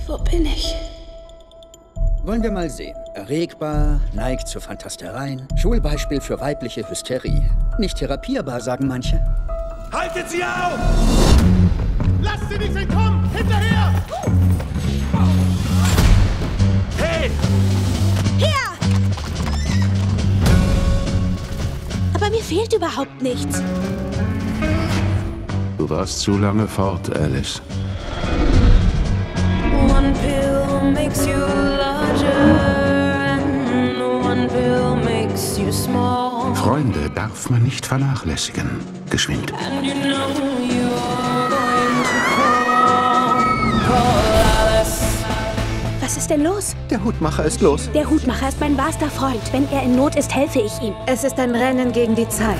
Wo bin ich? Wollen wir mal sehen. Erregbar, neigt zu Fantastereien, Schulbeispiel für weibliche Hysterie. Nicht therapierbar, sagen manche. Haltet sie auf! Lasst sie nicht entkommen! Hinterher! Hey! Hier! Aber mir fehlt überhaupt nichts. Du warst zu lange fort, Alice. One pill makes you larger and one pill makes you small. Freunde darf man nicht vernachlässigen. Geschwind. And you know you're going to call Alice. Was ist denn los? Der Hutmacher ist los. Der Hutmacher ist mein wahrster Freund. Wenn er in Not ist, helfe ich ihm. Es ist ein Rennen gegen die Zeit.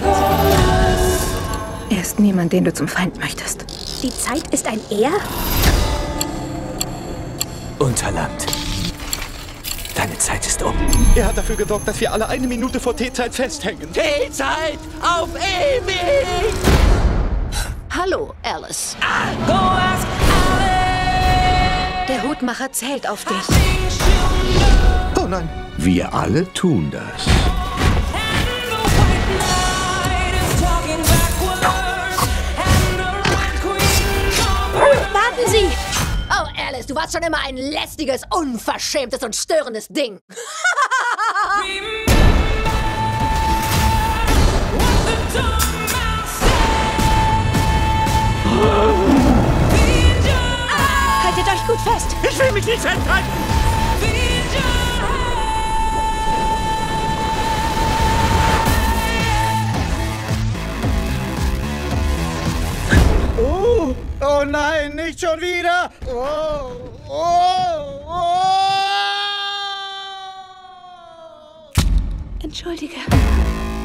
Er ist niemand, den du zum Feind möchtest. Die Zeit ist ein Er? Unterland. Deine Zeit ist um. Er hat dafür gesorgt, dass wir alle 1 Minute vor Teezeit festhängen. Teezeit auf ewig! Hallo, Alice. Go ask Alice. Der Hutmacher zählt auf dich. Oh nein. Wir alle tun das. Warten Sie! Oh, Alice, du warst schon immer ein lästiges, unverschämtes und störendes Ding. Haltet euch gut fest! Ich will mich nicht festhalten! Oh nein, nicht schon wieder! Entschuldige.